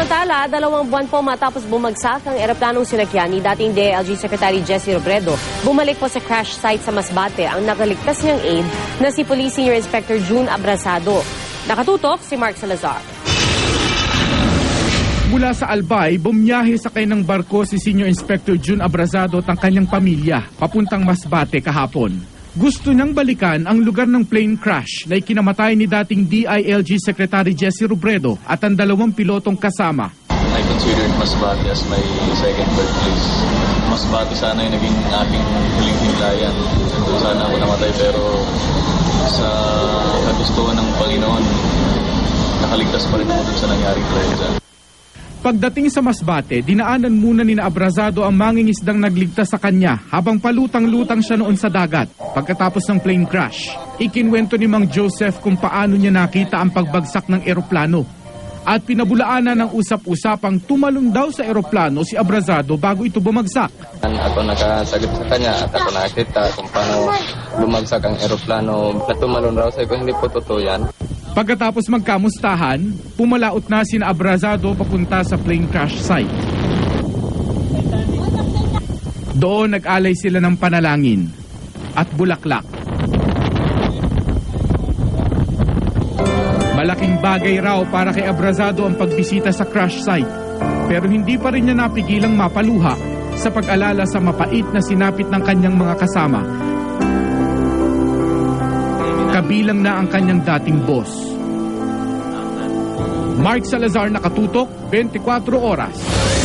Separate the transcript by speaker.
Speaker 1: Samantala, 2 buwan po matapos bumagsak ang eroplanong sinakyan ni dating DILG Secretary Jessie Robredo, bumalik po sa crash site sa Masbate ang nakaligtas niyang aide na si Police Senior Inspector June Abrazado. Nakatutok si Mark Salazar.
Speaker 2: Mula sa Albay, bumiyahe sakay ng barko si Senior Inspector June Abrazado at ang kanyang pamilya papuntang Masbate kahapon. Gusto niyang balikan ang lugar ng plane crash na ikinamatay ni dating DILG Secretary Jessie Robredo at ang 2 pilotong kasama.
Speaker 3: I considered Masbate as my second birthplace. Masbate sana yung naging aking huling himlayan. Doon sana ako namatay pero sa kagustuhan ng Panginoon, nakaligtas pa rin ako dun sa nangyaring tragedya.
Speaker 2: Pagdating sa Masbate, dinaanan muna ni Abrazado ang mangingisdang nagligtas sa kanya habang palutang-lutang siya noon sa dagat. Pagkatapos ng plane crash, ikinwento ni Mang Joseph kung paano niya nakita ang pagbagsak ng eroplano. At pinabulaanan ng usap-usapang tumalon daw sa eroplano si Abrazado bago ito bumagsak.
Speaker 4: Ako nakasagot sa kanya at ako nakita kung paano bumagsak ang eroplano. Tumalon raw sa ko, hindi po totoo yan.
Speaker 2: Pagkatapos magkamustahan, pumalaot na sina Abrazado papunta sa plane crash site. Doon nag-alay sila ng panalangin at bulaklak. Malaking bagay raw para kay Abrazado ang pagbisita sa crash site. Pero hindi pa rin niya napigilang mapaluha sa pag-alala sa mapait na sinapit ng kanyang mga kasama. Kabilang na ang kanyang dating boss. Mark Salazar, Nakatutok, 24 Oras.